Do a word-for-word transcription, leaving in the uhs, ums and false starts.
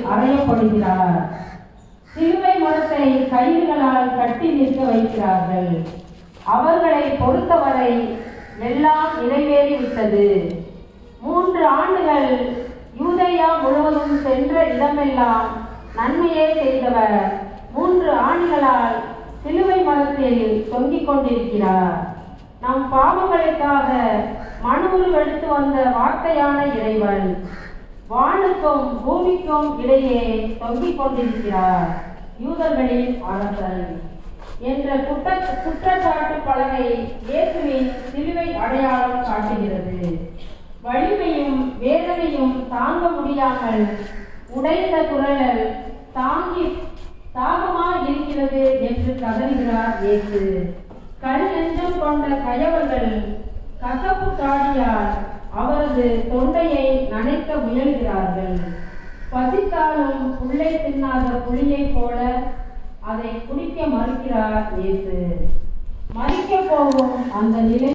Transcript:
அறையப்படுகிறார். சிலுவை மரத்தை கயிறுகளால் கட்டி நிற்க வைக்கிறார்கள். அவர்களை பொறுத்தவரை எல்லாம் நிறைவேறிவிட்டது. மூன்று ஆண்டுகள் யூதேயா முழுவதும் சென்ற இடமெல்லாம் நன்மையே செய்தவர் மூன்று ஆண்டுகளால் சிலுவை மரத்தில் தொங்கிக் கொண்டிருக்கிறார். நம் பாவங்களுக்காக மனு உருவெடுத்து வந்த வார்த்தையான இறைவன் வானுக்கும் பூமிக்கும் இடையே தொங்கிக் கொண்டிருக்கிறார். யூதர்களின் அரசன் என்ற குற்ற குற்றச்சாட்டு பலகை இயேசுவின் சிலுவை அடையாளம் காட்டுகிறது. வலிமையும் வேதனையும் தாங்க முடியாமல் உடைந்த குரல் தாங்கி தாகமா இருக்கிறது என்று கதறுகிறார் இயேசு. கல் நெஞ்சம் கொண்ட கயவர்கள் கசப்பு காடியால் அவரது தொண்டையை நனைக்க முயல்கிறார்கள். பசித்தாலும் புல்லை தின்னாத புலியை போல அதை குடிக்க மறுக்கிறார் இயேசு. மறிக்க போகும் அந்த நிலை